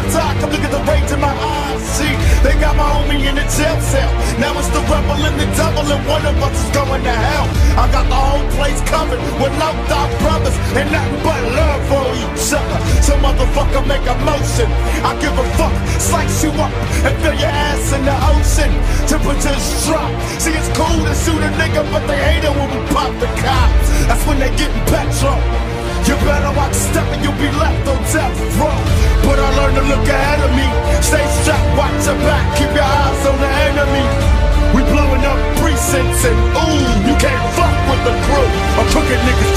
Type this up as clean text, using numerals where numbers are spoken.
talk, come look at the rage in my eyes. See, they got my homie in the jail cell. Now it's the rebel and the devil, and one of us is going to hell. I got the whole place covered with no thought brothers and nothing but love for each other. So motherfucker, make a motion. I give a fuck, slice you up and fill your ass in the ocean. Temperatures drop. See, it's cool to shoot a nigga, but they hate it when we pop the cops. That's when they getting petrol. You better watch step and you'll be left on death row. But I learned to look ahead of me. Stay strapped, watch your back, keep your eyes on the enemy. We blowing up precincts and ooh, you can't fuck with the crew. A crooked nigga